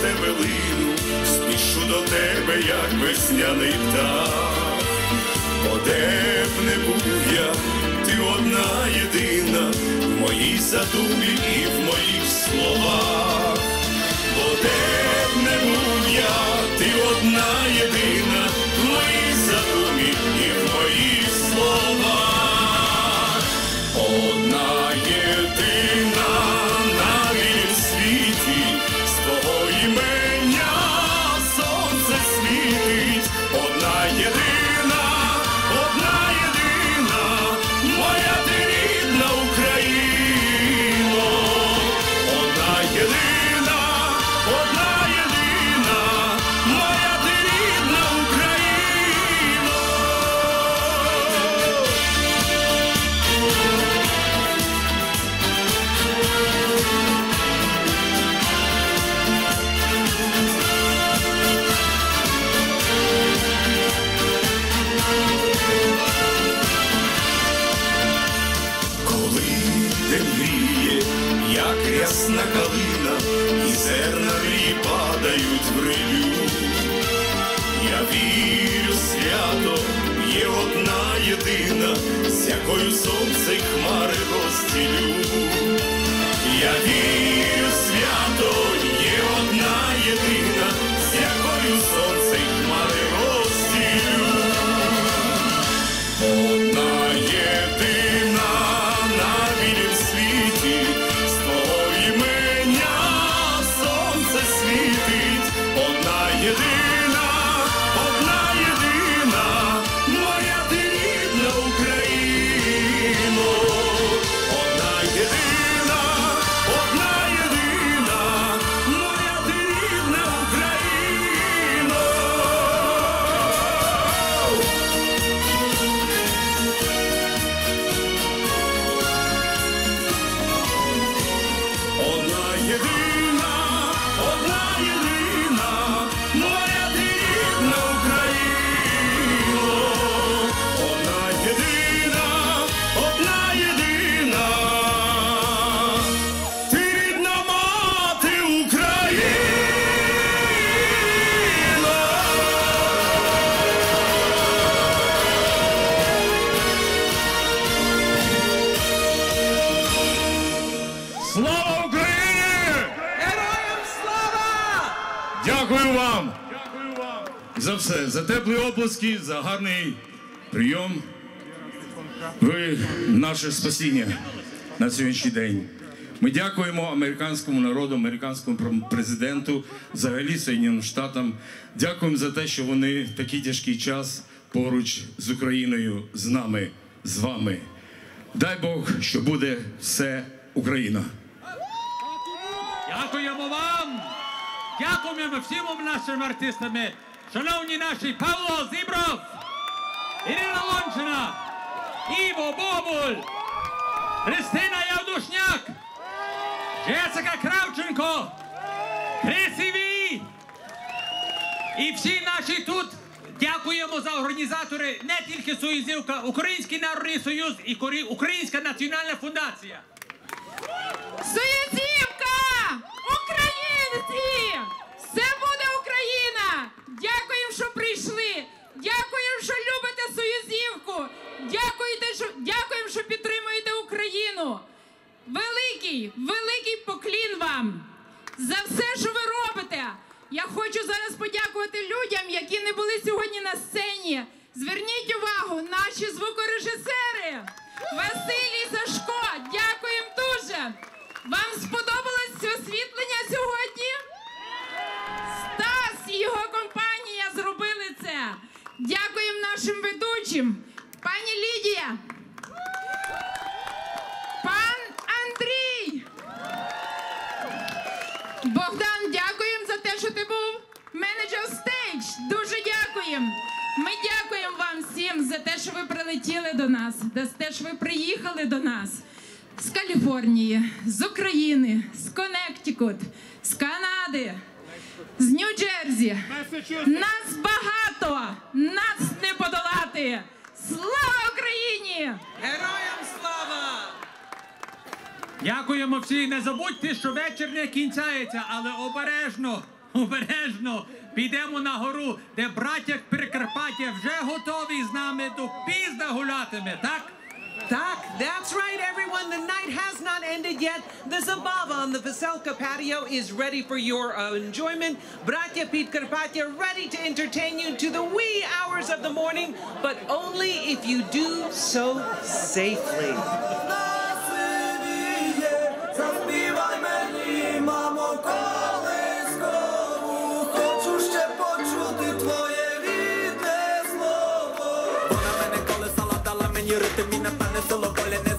тебе лину, спішу до тебе, як весняний птах. Бо де б не був я, ти одна єдина в моїй задумі і в моїх словах. Бо де б не був я, ти одна єдина в моїй задумі і в моїх словах. Одна єдина на білім світі, з твого імення сонце світить. Одна єдина, моя ти рідна Україно. Одна єдина, моя ти рідна Україно. Як рясна калина, і зерна мрій падають в рилю. Я вірю свято, є одна єдина, з якою сонце й хмари розділю. Я вірю свято, є одна єдина, з якою сонце й хмари розділю. Одна єдина на білім світі, світить. Одна єдина, моя ти рідна Україно. Одна єдина, моя ти рідна Україно. Одна єдина, моя ти рідна Україно. Одна єдина, ти рідна мати Україна. Слава Україні! Героям слава! Дякую вам за все, за теплі оплески, за гарний прийом. Ви наше спасіння на сьогоднішній день. Ми дякуємо американському народу, американському президенту, взагалі Соєдиненим Штатам. Дякуємо за те, що вони в такий тяжкий час поруч з Україною, з нами, з вами. Дай Бог, що буде все Україна. Дякуємо вам! Дякуємо всім нашим артистам. Шановні наші Павло Zibrov, Iryna Lonchuna, Ivo Bobul, Христина Явдушняк, Джесика Кравченко, Красиві і всі наші тут. Дякуємо за організатори, не тільки Союзівка, Український народний союз і Українська національна фундація. Союзівка! Українці! Все буде Україна! Дякуємо, що прийшли! Дякуємо, що любите Союзівку! Дякуємо, що підтримуєте Україну! Великий, великий поклін вам за все, що ви робите! Я хочу зараз подякувати людям, які не були сьогодні на сцені. Зверніть увагу, наші звукорежисери! Василь і Сашко, дякуємо дуже! Вам сподобалось це освітлення сьогодні? Стас і його компанія зробили це. Дякуємо нашим ведучим. Пані Лідія. Пан Андрій. Богдан, дякуємо за те, що ти був менеджер стейдж. Дуже дякуємо. Ми дякуємо вам всім за те, що ви прилетіли до нас, за те, що ви приїхали до нас. З Каліфорнії, з України, з Коннектикут, з Канади, з Нью-Джерсі. Нас багато, нас не подолати. Слава Україні! Героям слава! Дякуємо всі. Не забудьте, що вечір не кінчається, але обережно. обережно підемо на гору, де браття Прикарпаття вже готові з нами до пізда гулятиме, так? Tak, that's right, everyone. The night has not ended yet. The Zabava on the Veselka patio is ready for your enjoyment. Bratya Підкарпаття ready to entertain you to the wee hours of the morning, but only if you do so safely. Ритм і напевне сило воля.